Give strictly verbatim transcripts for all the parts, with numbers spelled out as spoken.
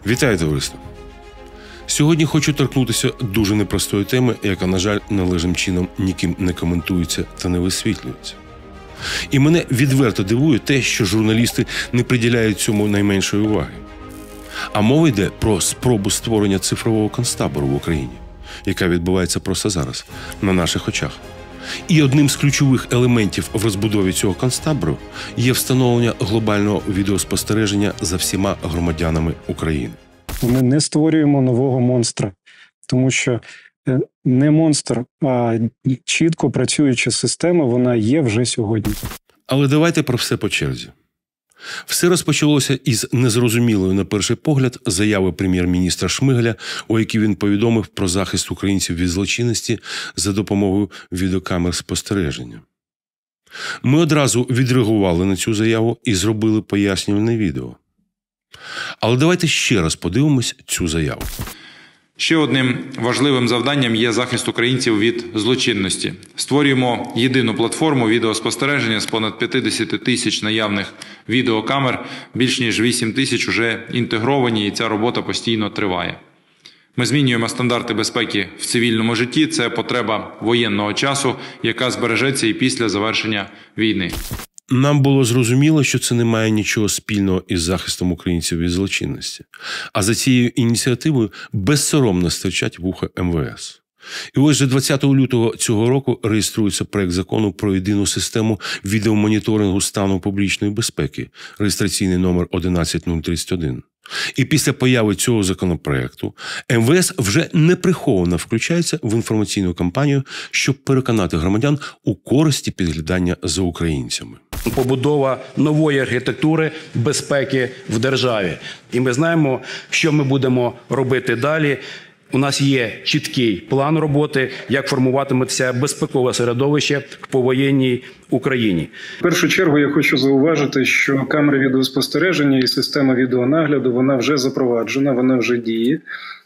Вітаю, товариство! Сьогодні хочу торкнутися дуже непростої теми, яка, на жаль, належним чином ніким не коментується та не висвітлюється. І мене відверто дивує те, що журналісти не приділяють цьому найменшої уваги. А мова йде про спробу створення цифрового концтабору в Україні, яка відбувається просто зараз, на наших очах. І одним з ключових елементів в розбудові цього концтабору є встановлення глобального відеоспостереження за всіма громадянами України. Ми не створюємо нового монстра, тому що не монстр, а чітко працююча система, вона є вже сьогодні. Але давайте про все по черзі. Все розпочалося із незрозумілої, на перший погляд, заяви прем'єр-міністра Шмигаля, у якій він повідомив про захист українців від злочинності за допомогою відеокамер спостереження. Ми одразу відреагували на цю заяву і зробили пояснювальне відео. Але давайте ще раз подивимось цю заяву. Ще одним важливим завданням є захист українців від злочинності. Створюємо єдину платформу відеоспостереження з понад п'ятдесят тисяч наявних відеокамер, більш ніж вісім тисяч вже інтегровані, і ця робота постійно триває. Ми змінюємо стандарти безпеки в цивільному житті, це потреба воєнного часу, яка збережеться і після завершення війни. Нам було зрозуміло, що це не має нічого спільного із захистом українців від злочинності. А за цією ініціативою безсоромно стирчать вуха ем ве ес. І ось же двадцятого лютого цього року реєструється проект закону про єдину систему відеомоніторингу стану публічної безпеки, реєстраційний номер одинадцять нуль тридцять один. І після появи цього законопроекту ем ве ес вже неприховано включається в інформаційну кампанію, щоб переконати громадян у користі підглядання за українцями. Побудова нової архітектури безпеки в державі. І ми знаємо, що ми будемо робити далі. У нас є чіткий план роботи, як формуватиметься безпекове середовище в повоєнній Україні. В першу чергу я хочу зауважити, що камери відеоспостереження і система відеонагляду, вона вже запроваджена, вона вже діє.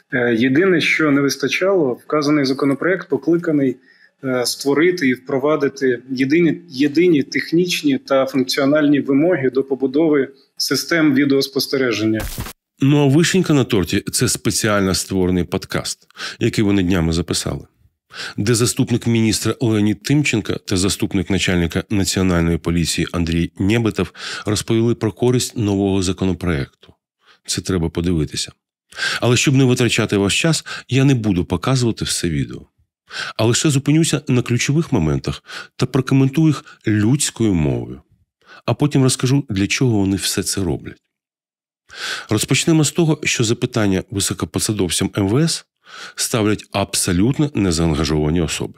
Єдине, що не вистачало, вказаний законопроект покликаний створити і впровадити єдині, єдині технічні та функціональні вимоги до побудови систем відеоспостереження. Ну а вишенька на торті – це спеціально створений подкаст, який вони днями записали, де заступник міністра Леонід Тимченко та заступник начальника Національної поліції Андрій Нєбетов розповіли про користь нового законопроекту. Це треба подивитися. Але щоб не витрачати ваш час, я не буду показувати все відео. А лише зупинюся на ключових моментах та прокоментую їх людською мовою. А потім розкажу, для чого вони все це роблять. Розпочнемо з того, що запитання високопосадовцям ем ве ес ставлять абсолютно незаангажовані особи.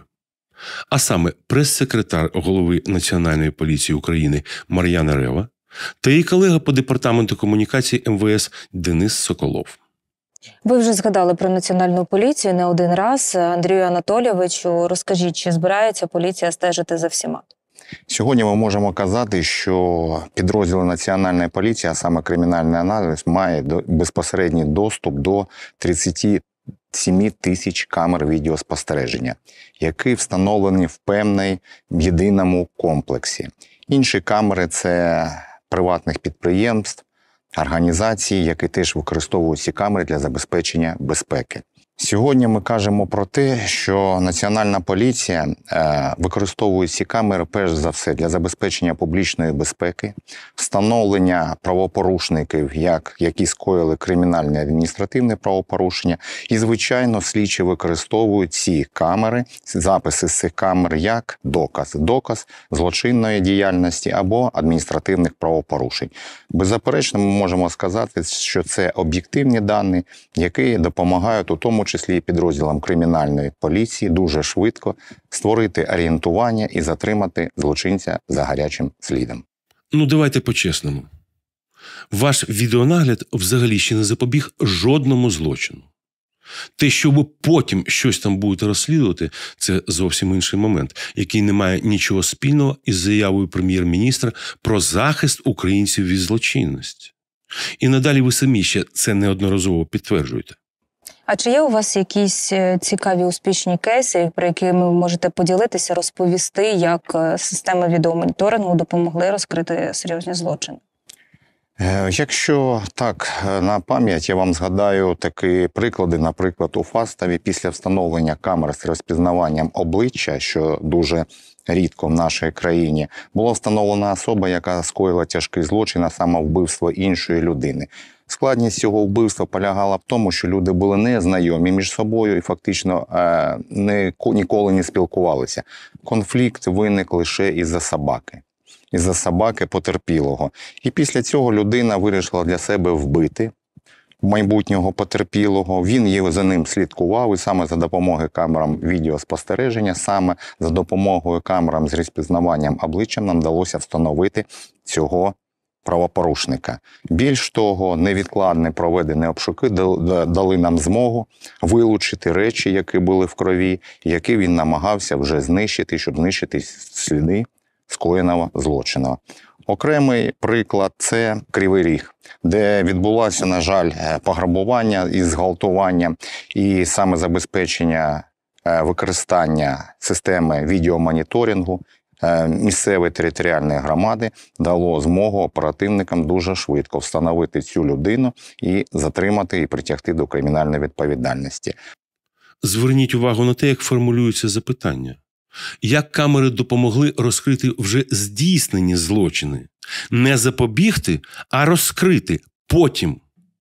А саме прес-секретар голови Національної поліції України Мар'яна Рева та її колега по департаменту комунікації ем ве ес Денис Соколов. Ви вже згадали про Національну поліцію не один раз. Андрію Анатолійовичу, розкажіть, чи збирається поліція стежити за всіма? Сьогодні ми можемо казати, що підрозділи Національної поліції, а саме кримінальний аналіз, має безпосередній доступ до тридцяти семи тисяч камер відеоспостереження, які встановлені в певному єдиному комплексі. Інші камери – це приватних підприємств, організацій, які теж використовують ці камери для забезпечення безпеки. Сьогодні ми кажемо про те, що Національна поліція е, використовує ці камери перш за все для забезпечення публічної безпеки, встановлення правопорушників, як, які скоїли кримінальне адміністративне правопорушення. І, звичайно, слідчі використовують ці камери, записи з цих камер як доказ. Доказ злочинної діяльності або адміністративних правопорушень. Беззаперечно, ми можемо сказати, що це об'єктивні дані, які допомагають у тому числі і підрозділам кримінальної поліції дуже швидко створити орієнтування і затримати злочинця за гарячим слідом. Ну, давайте по-чесному. Ваш відеонагляд взагалі ще не запобіг жодному злочину. Те, що ви потім щось там будете розслідувати, це зовсім інший момент, який не має нічого спільного із заявою прем'єр-міністра про захист українців від злочинності. І надалі ви самі ще це неодноразово підтверджуєте. А чи є у вас якісь цікаві успішні кейси, про які ви можете поділитися, розповісти, як системи відеомоніторингу допомогли розкрити серйозні злочини? Якщо так, на пам'ять, я вам згадаю такі приклади. Наприклад, у Фастові після встановлення камер з розпізнаванням обличчя, що дуже рідко в нашій країні, була встановлена особа, яка скоїла тяжкий злочин, а саме вбивство іншої людини. Складність цього вбивства полягала в тому, що люди були не знайомі між собою і фактично не, ніколи не спілкувалися. Конфлікт виник лише із-за собаки. Із-за собаки потерпілого. І після цього людина вирішила для себе вбити майбутнього потерпілого. Він є, за ним слідкував, і саме за допомогою камерам відеоспостереження, саме за допомогою камерам з розпізнаванням обличчя нам вдалося встановити цього правопорушника. Більш того, невідкладне проведені обшуки дали нам змогу вилучити речі, які були в крові, які він намагався вже знищити, щоб знищити сліди скоєного злочину. Окремий приклад – це Кривий Ріг, де відбулося, на жаль, пограбування і зґвалтування, і саме забезпечення використання системи відеомоніторингу місцевої територіальної громади дало змогу оперативникам дуже швидко встановити цю людину і затримати і притягти до кримінальної відповідальності. Зверніть увагу на те, як формулюються запитання. Як камери допомогли розкрити вже здійснені злочини? Не запобігти, а розкрити потім.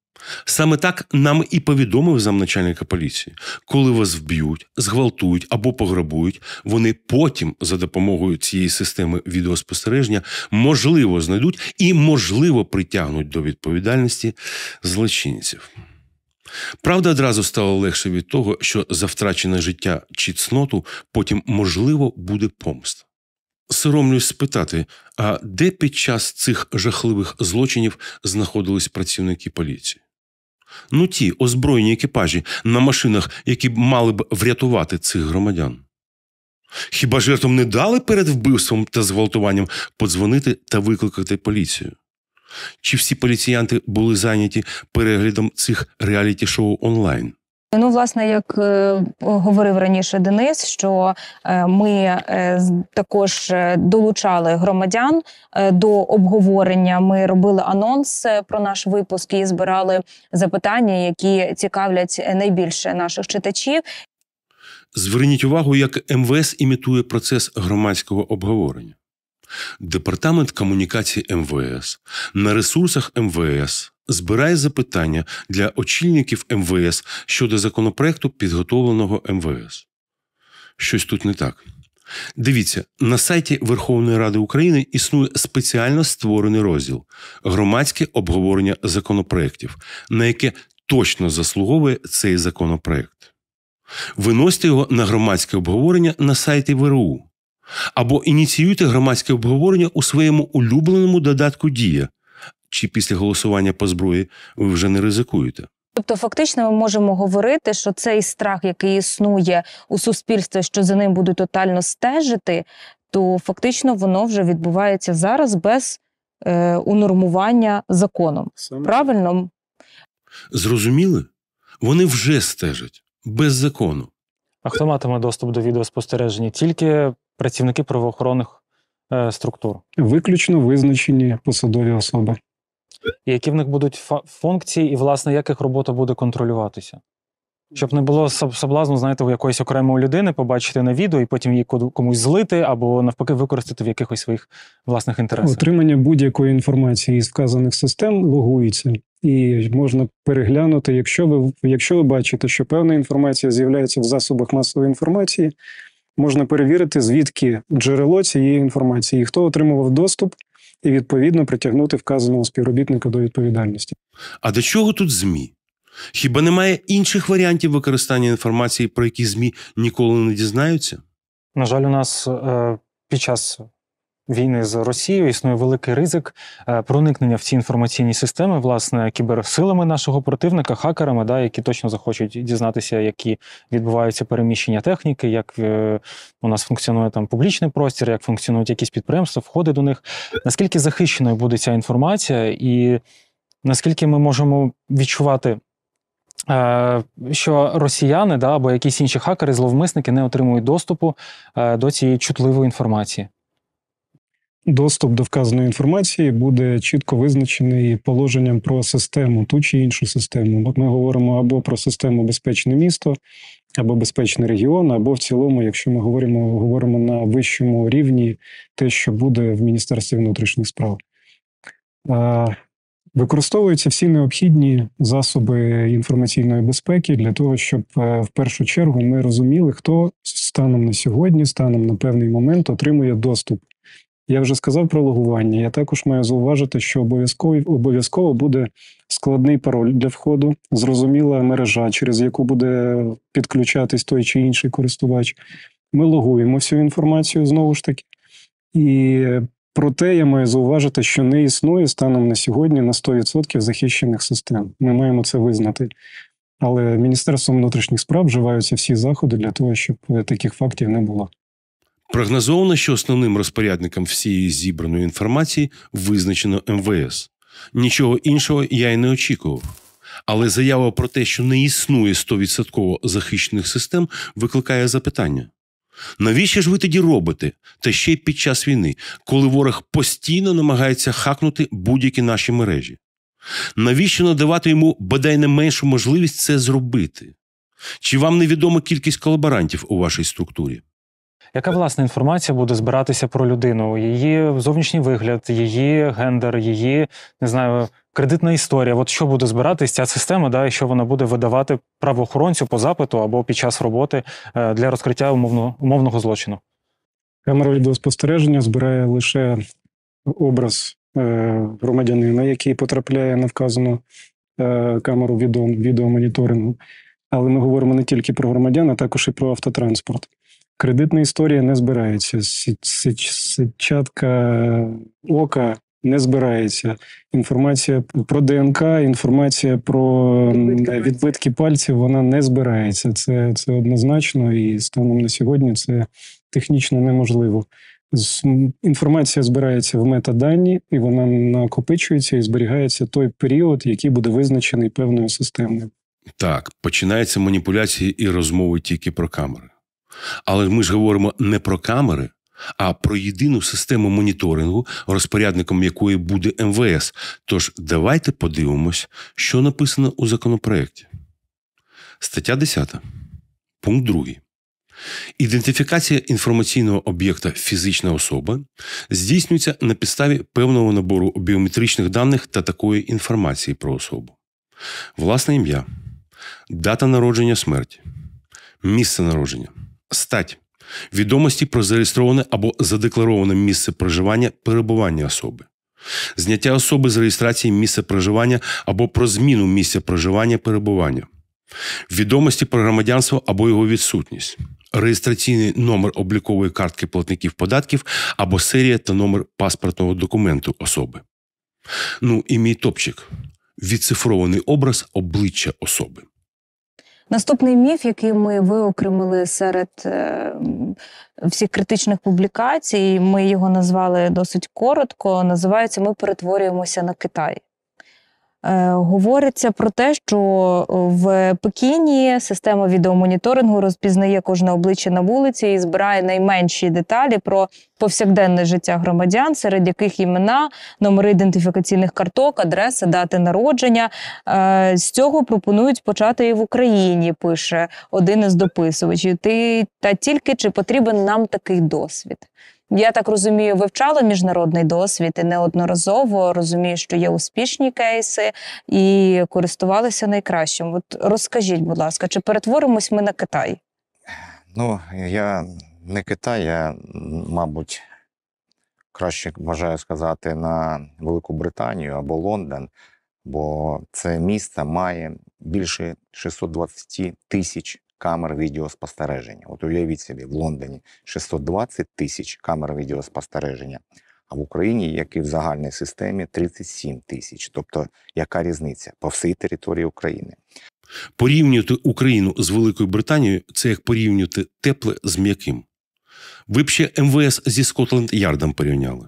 Саме так нам і повідомив замначальника поліції. Коли вас вб'ють, зґвалтують або пограбують, вони потім за допомогою цієї системи відеоспостереження можливо знайдуть і можливо притягнуть до відповідальності злочинців. Правда, одразу стало легше від того, що за втрачене життя чи цноту потім, можливо, буде помста. Соромлюсь спитати, а де під час цих жахливих злочинів знаходились працівники поліції? Ну ті озброєні екіпажі на машинах, які б мали б врятувати цих громадян. Хіба жертвам не дали перед вбивством та зґвалтуванням подзвонити та викликати поліцію? Чи всі поліціянти були зайняті переглядом цих реаліті-шоу онлайн? Ну, власне, як е, говорив раніше Денис, що е, ми е, також долучали громадян е, до обговорення. Ми робили анонс про наш випуск і збирали запитання, які цікавлять найбільше наших читачів. Зверніть увагу, як ем ве ес імітує процес громадського обговорення. Департамент комунікації ем ве ес на ресурсах ем ве ес збирає запитання для очільників ем ве ес щодо законопроекту, підготовленого ем ве ес. Щось тут не так. Дивіться, на сайті Верховної Ради України існує спеціально створений розділ «Громадське обговорення законопроєктів», на яке точно заслуговує цей законопроект. Виносьте його на громадське обговорення на сайті ве ер у. Або ініціюйте громадське обговорення у своєму улюбленому додатку «Дія». Чи після голосування по зброї ви вже не ризикуєте? Тобто, фактично, ми можемо говорити, що цей страх, який існує у суспільстві, що за ним будуть тотально стежити, то фактично воно вже відбувається зараз без е, унормування законом. Саме. Правильно? Зрозуміли? Вони вже стежать. Без закону. А хто матиме доступ до відеоспостереження? Тільки працівники правоохоронних е, структур? Виключно визначені посадові особи. І які в них будуть функції і, власне, як їх робота буде контролюватися? Щоб не було соблазну, знаєте, у якоїсь окремої людини побачити на відео і потім її комусь злити або, навпаки, використати в якихось своїх власних інтересах. Отримання будь-якої інформації із вказаних систем логується. І можна переглянути, якщо ви, якщо ви бачите, що певна інформація з'являється в засобах масової інформації, можна перевірити, звідки джерело цієї інформації, і хто отримував доступ, і, відповідно, притягнути вказаного співробітника до відповідальності. А до чого тут ЗМІ? Хіба немає інших варіантів використання інформації, про які ЗМІ ніколи не дізнаються? На жаль, у нас е, під час війни з Росією існує великий ризик е, проникнення в ці інформаційні системи, власне, кіберсилами нашого противника, хакерами, да, які точно захочуть дізнатися, які відбуваються переміщення техніки, як е, у нас функціонує там публічний простір, як функціонують якісь підприємства, входи до них. Наскільки захищеною буде ця інформація і наскільки ми можемо відчувати, що росіяни, да, або якісь інші хакери, зловмисники не отримують доступу до цієї чутливої інформації? доступ до вказаної інформації буде чітко визначений положенням про систему, ту чи іншу систему. От ми говоримо або про систему «Безпечне місто», або «Безпечний регіон», або в цілому, якщо ми говоримо, говоримо на вищому рівні, те, що буде в Міністерстві внутрішніх справ. Використовуються всі необхідні засоби інформаційної безпеки для того, щоб в першу чергу ми розуміли, хто станом на сьогодні, станом на певний момент отримує доступ. Я вже сказав про логування. Я також маю зауважити, що обов'язково, обов'язково буде складний пароль для входу, зрозуміла мережа, через яку буде підключатись той чи інший користувач. Ми логуємо всю інформацію знову ж таки. І проте я маю зауважити, що не існує станом на сьогодні на сто відсотків захищених систем. Ми маємо це визнати. Але Міністерством внутрішніх справ вживаються всі заходи для того, щоб таких фактів не було. Прогнозовано, що основним розпорядником всієї зібраної інформації визначено ем ве ес. Нічого іншого я й не очікував. Але заява про те, що не існує сто відсотків захищених систем, викликає запитання. Навіщо ж ви тоді робите, та ще й під час війни, коли ворог постійно намагається хакнути будь-які наші мережі? Навіщо надавати йому бодай не меншу можливість це зробити? Чи вам невідома кількість колаборантів у вашій структурі? Яка, власне, інформація буде збиратися про людину? Її зовнішній вигляд, її гендер, її, не знаю, кредитна історія. От що буде збиратись ця система, да, і що вона буде видавати правоохоронцю по запиту або під час роботи для розкриття умовного, умовного злочину? Камера відеоспостереження збирає лише образ е, громадянина, який потрапляє на вказану е, камеру відео, відеомоніторингу. Але ми говоримо не тільки про громадян, а також і про автотранспорт. Кредитна історія не збирається, сітчатка ока не збирається, інформація про ДНК, інформація про відбитки пальців, вона не збирається. Це, це однозначно, і станом на сьогодні це технічно неможливо. Інформація збирається в метадані, і вона накопичується і зберігається той період, який буде визначений певною системою. Так, починаються маніпуляції і розмови тільки про камери. Але ми ж говоримо не про камери, а про єдину систему моніторингу, розпорядником якої буде ем ве ес. Тож давайте подивимось, що написано у законопроекті. Стаття десята. Пункт другий. Ідентифікація інформаційного об'єкта фізична особа здійснюється на підставі певного набору біометричних даних та такої інформації про особу. Власне ім'я, дата народження смерті, місце народження, стать, відомості про зареєстроване або задеклароване місце проживання, перебування особи, зняття особи з реєстрації місця проживання або про зміну місця проживання, перебування, відомості про громадянство або його відсутність, реєстраційний номер облікової картки платників податків або серія та номер паспортного документу особи. Ну і мій топчик – відцифрований образ обличчя особи. Наступний міф, який ми виокремили серед е, всіх критичних публікацій, ми його назвали досить коротко, називається «Ми перетворюємося на Китай». Е, говориться про те, що в Пекіні система відеомоніторингу розпізнає кожне обличчя на вулиці і збирає найменші деталі про повсякденне життя громадян, серед яких імена, номери ідентифікаційних карток, адреси, дати народження. Е, з цього пропонують почати і в Україні, пише один із дописувачів. Ти, та тільки чи потрібен нам такий досвід? Я так розумію, вивчала міжнародний досвід і неодноразово розумію, що є успішні кейси і користувалися найкращим. От розкажіть, будь ласка, чи перетворимось ми на Китай? Ну, я не Китай, я, мабуть, краще бажаю сказати на Велику Британію або Лондон, бо це місто має більше шістсот двадцять тисяч камер відеоспостереження. От уявіть собі, в Лондоні шістсот двадцять тисяч камер відеоспостереження, а в Україні, як і в загальній системі, тридцять сім тисяч. Тобто, яка різниця по всій території України? Порівнювати Україну з Великою Британією – це як порівнювати тепле з м'яким. Ви б ще ем ве ес зі Скотланд-Ярдом порівняли.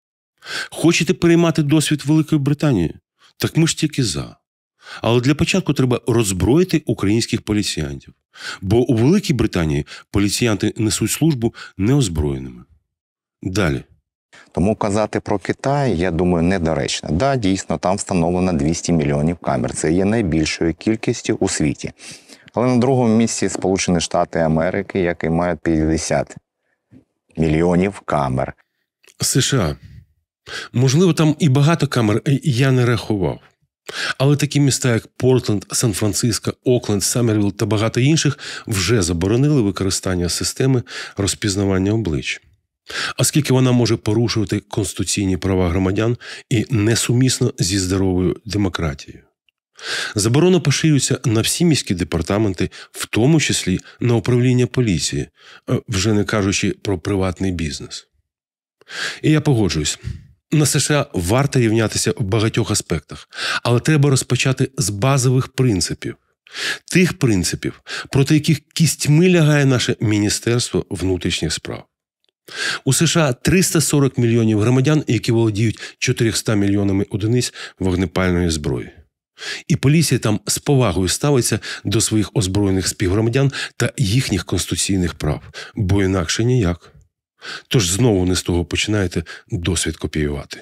Хочете переймати досвід Великої Британії? Так ми ж тільки за. Але для початку треба роззброїти українських поліціянтів. Бо у Великій Британії поліціянти несуть службу неозброєними. Далі. Тому казати про Китай, я думаю, недоречно. Да, дійсно, там встановлено двісті мільйонів камер. Це є найбільшою кількістю у світі. Але на другому місці Сполучені Штати Америки, які мають п'ятдесят мільйонів камер. США. Можливо, там і багато камер, я не рахував. Але такі міста, як Портленд, Сан-Франциско, Окленд, Саммервілл та багато інших вже заборонили використання системи розпізнавання облич. Оскільки вона може порушувати конституційні права громадян і несумісно зі здоровою демократією. Заборона поширюється на всі міські департаменти, в тому числі на управління поліції, вже не кажучи про приватний бізнес. І я погоджуюсь. На США варто рівнятися в багатьох аспектах, але треба розпочати з базових принципів. Тих принципів, проти яких кістьми лягає наше Міністерство внутрішніх справ. У США триста сорок мільйонів громадян, які володіють чотириста мільйонами одиниць вогнепальної зброї. І поліція там з повагою ставиться до своїх озброєних співгромадян та їхніх конституційних прав, бо інакше ніяк. Тож знову не з того починаєте досвід копіювати.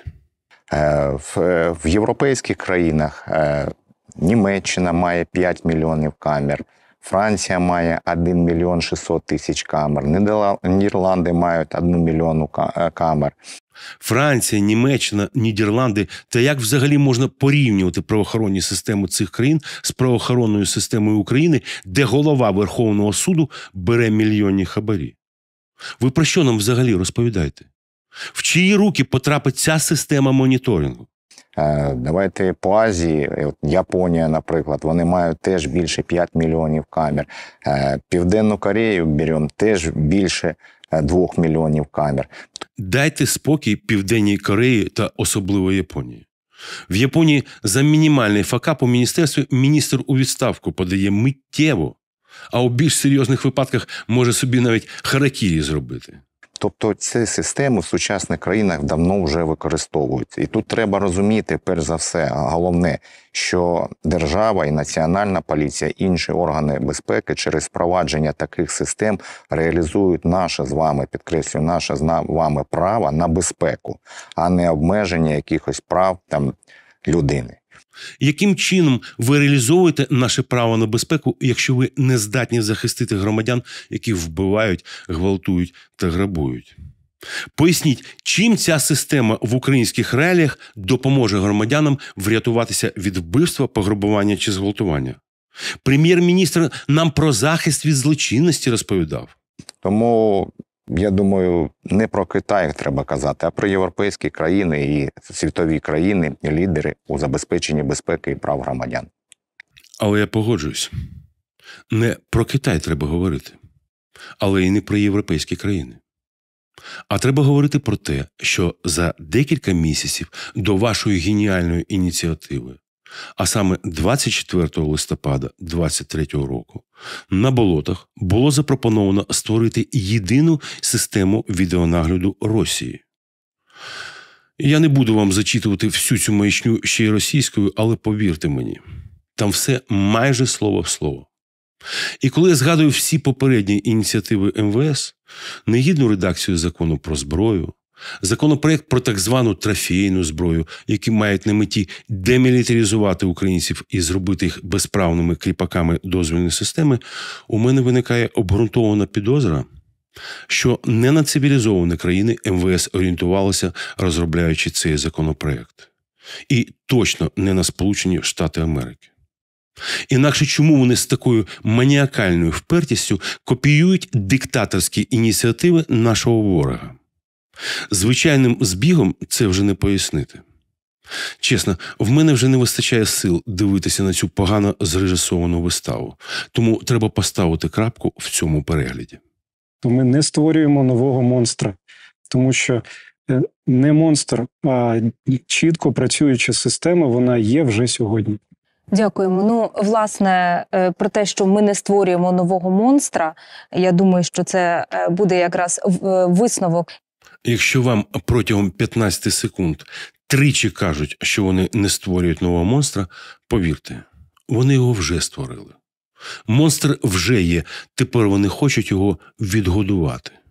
В, в європейських країнах Німеччина має п'ять мільйонів камер, Франція має один мільйон шістсот тисяч камер, Нідерланди мають один мільйон камер. Франція, Німеччина, Нідерланди. Та як взагалі можна порівнювати правоохоронні системи цих країн з правоохоронною системою України, де голова Верховного суду бере мільйонні хабарі? Ви про що нам взагалі розповідаєте? В чиї руки потрапить ця система моніторингу? Давайте по Азії, Японія, наприклад, вони мають теж більше п'ять мільйонів камер. Південну Корею беремо теж більше двох мільйонів камер. Дайте спокій Південній Кореї та особливо Японії. В Японії за мінімальний факап у міністерстві міністр у відставку подає миттєво, а у більш серйозних випадках може собі навіть харакірі зробити. Тобто ці системи в сучасних країнах давно вже використовуються. І тут треба розуміти, перш за все, головне, що держава і національна поліція, інші органи безпеки через впровадження таких систем реалізують наше з вами, підкреслюю, наше з вами право на безпеку, а не обмеження якихось прав там людини. Яким чином ви реалізовуєте наше право на безпеку, якщо ви не здатні захистити громадян, які вбивають, гвалтують та грабують? Поясніть, чим ця система в українських реаліях допоможе громадянам врятуватися від вбивства, пограбування чи зґвалтування? Прем'єр-міністр нам про захист від злочинності розповідав. Тому, я думаю, не про Китай треба казати, а про європейські країни і світові країни, лідери у забезпеченні безпеки і прав громадян. Але я погоджуюсь. Не про Китай треба говорити, але і не про європейські країни. А треба говорити про те, що за декілька місяців до вашої геніальної ініціативи, а саме двадцять четвертого листопада двадцять третього року, на болотах було запропоновано створити єдину систему відеонагляду Росії. Я не буду вам зачитувати всю цю маячню ще й російською, але повірте мені, там все майже слово в слово. І коли я згадую всі попередні ініціативи ем ве ес, негідну редакцію закону про зброю, законопроект про так звану трофейну зброю, які мають на меті демілітаризувати українців і зробити їх безправними кріпаками дозвільної системи, у мене виникає обґрунтована підозра, що не на цивілізовані країни ем ве ес орієнтувалося, розробляючи цей законопроект. І точно не на Сполучені Штати Америки. Інакше чому вони з такою маніакальною впертістю копіюють диктаторські ініціативи нашого ворога? Звичайним збігом це вже не пояснити. Чесно, в мене вже не вистачає сил дивитися на цю погано зрежисовану виставу. Тому треба поставити крапку в цьому перегляді. То ми не створюємо нового монстра, тому що не монстр, а чітко працююча система, вона є вже сьогодні. Дякуємо. Ну, власне, про те, що ми не створюємо нового монстра, я думаю, що це буде якраз висновок. Якщо вам протягом п'ятнадцяти секунд тричі кажуть, що вони не створюють нового монстра, повірте, вони його вже створили. Монстр вже є, тепер вони хочуть його відгодувати.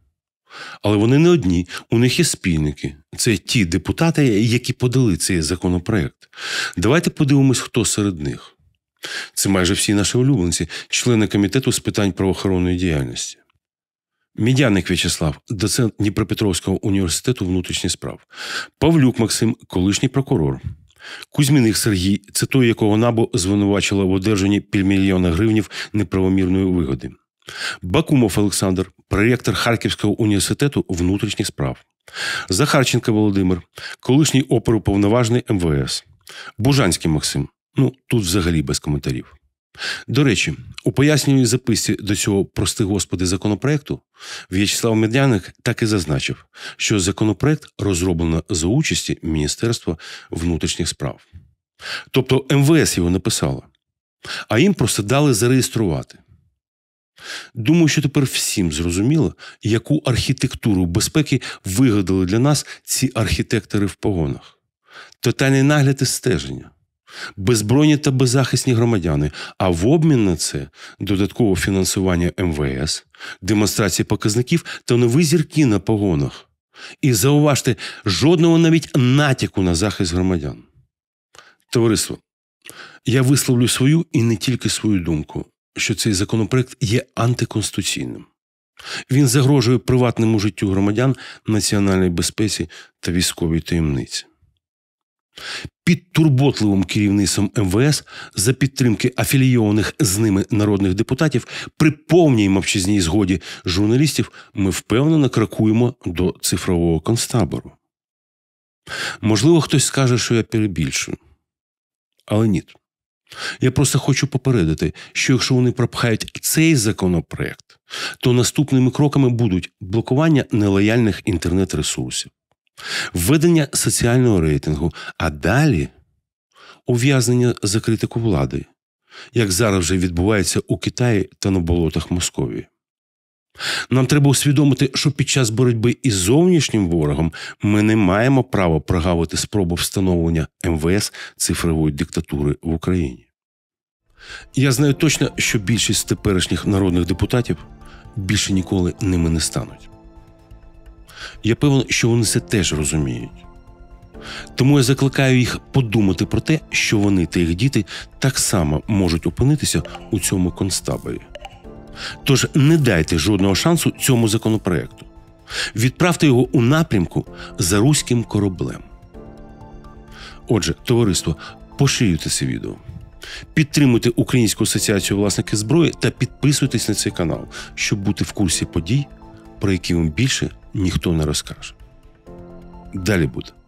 Але вони не одні, у них є спільники. Це ті депутати, які подали цей законопроект. Давайте подивимось, хто серед них. Це майже всі наші улюбленці, члени Комітету з питань правоохоронної діяльності. Медяник В'ячеслав, доцент Дніпропетровського університету внутрішніх справ. Павлюк Максим, колишній прокурор. Кузьміних Сергій, це той, якого НАБУ звинувачило в одержанні півмільйона гривнів неправомірної вигоди. Бакумов Олександр, проректор Харківського університету внутрішніх справ. Захарченко Володимир, колишній оперуповноважений ем ве ес. Бужанський Максим, ну тут взагалі без коментарів. До речі, у пояснювальній записці до цього, прости господи, законопроекту В'ячеслав Медяник так і зазначив, що законопроект розроблено за участі Міністерства внутрішніх справ. Тобто ем ве ес його написало, а їм просто дали зареєструвати. Думаю, що тепер всім зрозуміло, яку архітектуру безпеки вигадали для нас ці архітектори в погонах. Тотальний нагляд і стеження. Беззбройні та беззахисні громадяни, а в обмін на це додаткове фінансування ем ве ес, демонстрації показників та нові зірки на погонах. І зауважте, жодного навіть натяку на захист громадян. Товариство, я висловлю свою і не тільки свою думку, що цей законопроект є антиконституційним. Він загрожує приватному життю громадян, національній безпеці та військовій таємниці. Під турботливим керівництвом ем ве ес за підтримки афілійованих з ними народних депутатів при повній мовчазній згоді журналістів ми впевнено крокуємо до цифрового концтабору. Можливо, хтось скаже, що я перебільшую. Але ні. Я просто хочу попередити, що якщо вони пропхають цей законопроект, то наступними кроками будуть блокування нелояльних інтернет-ресурсів, введення соціального рейтингу, а далі ув'язнення за критику влади, як зараз вже відбувається у Китаї та на болотах Московії. Нам треба усвідомити, що під час боротьби із зовнішнім ворогом ми не маємо права прогавити спробу встановлення ем ве ес цифрової диктатури в Україні. Я знаю точно, що більшість теперішніх народних депутатів більше ніколи ними не стануть. Я певен, що вони це теж розуміють. Тому я закликаю їх подумати про те, що вони та їх діти так само можуть опинитися у цьому концтаборі. Тож не дайте жодного шансу цьому законопроекту. Відправте його у напрямку за руським кораблем. Отже, товариство, поширюйте це відео. Підтримуйте Українську асоціацію власників зброї та підписуйтесь на цей канал, щоб бути в курсі подій, про які вам більше ніхто не розкаже. Далі буде.